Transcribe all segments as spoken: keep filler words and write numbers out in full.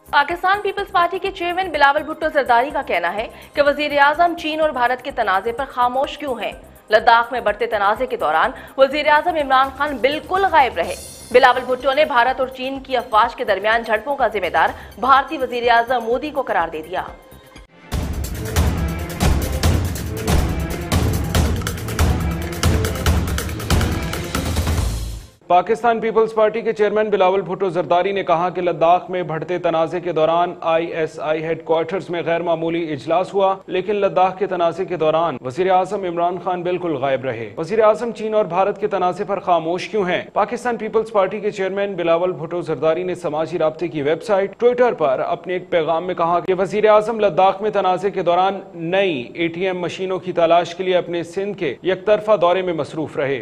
पाकिस्तान पीपल्स पार्टी के चेयरमैन बिलावल भुट्टो जरदारी का कहना है कि वजीर आजम चीन और भारत के तनाज़े पर खामोश क्यों हैं। लद्दाख में बढ़ते तनाज़े के दौरान वजीर आजम इमरान खान बिल्कुल गायब रहे। बिलावल भुट्टो ने भारत और चीन की अफवाज के दरमियान झड़पों का जिम्मेदार भारतीय वजीर आजम मोदी को करार दे दिया। पाकिस्तान पीपल्स पार्टी के चेयरमैन बिलावल भुट्टो जरदारी ने कहा कि लद्दाख में बढ़ते तनाज़े के दौरान आई एस आई हेडक्वार्टर्स में गैर मामूली इजलास हुआ, लेकिन लद्दाख के तनाज़े के दौरान वज़ीर आज़म इमरान खान बिल्कुल गायब रहे। वज़ीर आज़म चीन और भारत के तनाज़े पर खामोश क्यों हैं? पाकिस्तान पीपल्स पार्टी के चेयरमैन बिलावल भुट्टो जरदारी ने समाजी राब्ते की वेबसाइट ट्विटर पर अपने एक पैगाम में कहा कि वज़ीर आज़म लद्दाख में तनाज़े के दौरान नई ए टी एम मशीनों की तलाश के लिए अपने सिंध के यकतरफा दौरे में मसरूफ रहे।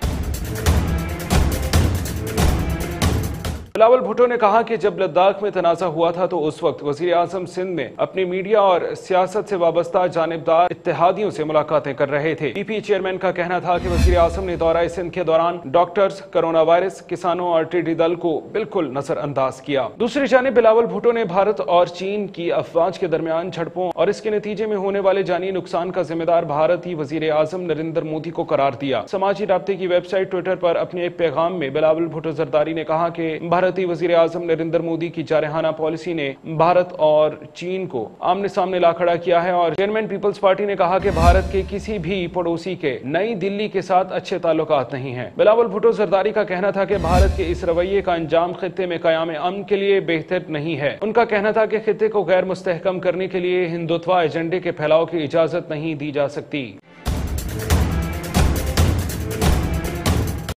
बिलावल भुट्टो ने कहा कि जब लद्दाख में तनाज़ा हुआ था तो उस वक्त वज़ीर आज़म सिंध में अपनी मीडिया और सियासत से वाबस्ता जानिबदार इत्तेहादियों से मुलाकातें कर रहे थे। पी पी चेयरमैन का कहना था कि वज़ीर आज़म ने दौरा सिंध के दौरान डॉक्टर्स, कोरोना वायरस, किसानों और टिड्डी दल को बिल्कुल नजरअंदाज किया। दूसरी जानिब बिलावल भुट्टो ने भारत और चीन की अफवाज के दरमियान झड़पों और इसके नतीजे में होने वाले जानी नुकसान का जिम्मेदार भारतीय वज़ीर आज़म नरेंद्र मोदी को करार दिया। समाजी राब्ते की वेबसाइट ट्विटर पर अपने एक पैगाम में बिलावल भुट्टो जरदारी ने कहा कि भारतीय वज़ीर आज़म नरेंद्र मोदी की जारहाना पॉलिसी ने भारत और चीन को आमने सामने ला खड़ा किया है और चेयरमैन पीपल्स पार्टी ने कहा कि भारत के किसी भी पड़ोसी के नई दिल्ली के साथ अच्छे ताल्लुकात नहीं हैं। बिलावल भुट्टो जरदारी का कहना था कि भारत के इस रवैये का अंजाम खित्ते में क़याम अमन के लिए बेहतर नहीं है। उनका कहना था कि खित्ते को गैर मुस्तहकम करने के लिए हिंदुत्व एजेंडे के फैलाव की इजाजत नहीं दी जा सकती।